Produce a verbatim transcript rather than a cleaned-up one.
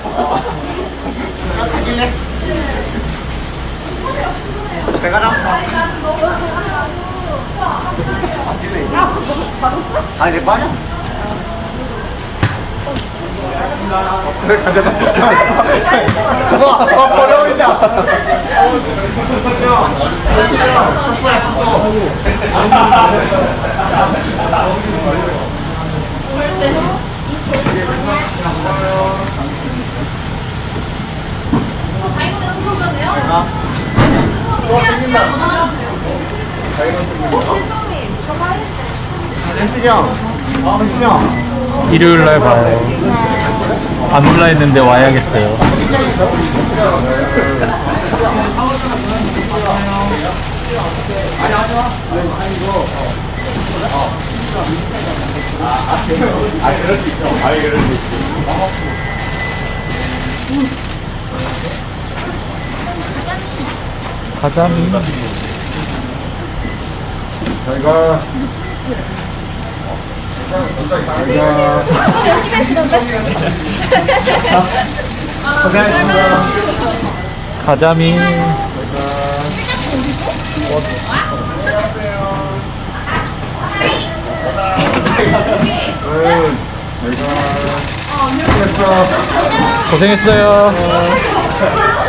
가길래? 내가 나. 아, 찍네. 아니, 내 빠냐? 그래, 가져가. 와, 와, 버려버린다. 또 생긴다. 자기는 생긴다. 혜진형, 혜진형. 일요일날 봐요. 안 올라 했는데 와야겠어요. 아, 그럴 수 있어. 아, 그럴 수 있어. 가자미. 저희가 저희가 열심히 하시던데? 고생하셨습니다. 가자미. 저희가 고생했어요.